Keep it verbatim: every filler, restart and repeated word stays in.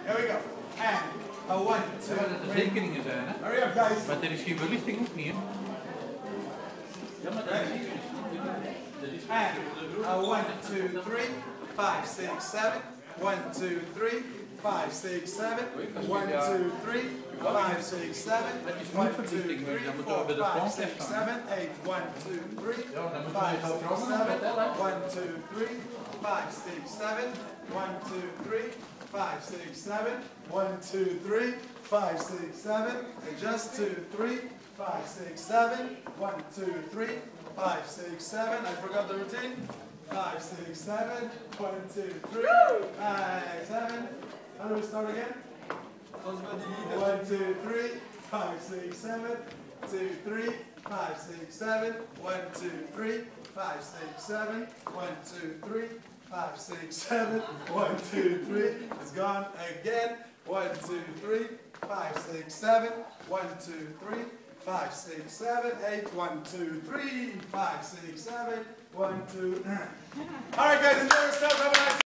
Here we go. And a one, two, Ja, dat er three. zekeningen zijn, hè? Hurry up, guys. Maar er is geen verlichting ook niet, hè? Ja, maar dat is And a one, two, three, five, six, seven. One, two, three, five, six, seven. One, two, three, five, six, seven. One, two, three, four, five, six, seven, eight. One, two, three, five, six, seven. One, two, three, five, six, seven. One, two, three, five, six, seven. One, two, three, five, six, seven. And just two, three, five, six, seven. One, two, three, five, six, seven. I forgot the routine. Five, six, seven. One, two, three, five, seven. How do we start again? One, two, three, five, six, seven. Two, three, five, six, seven. One, two, three, five, six, seven. One, two, three, five, six, seven. One, two, three. It's gone again. One, two, three, five, six, seven. One, two, three, five, six, seven, eight. One, two, three, five, six, seven. One, two. All right, guys, enjoy yourself. Have a nice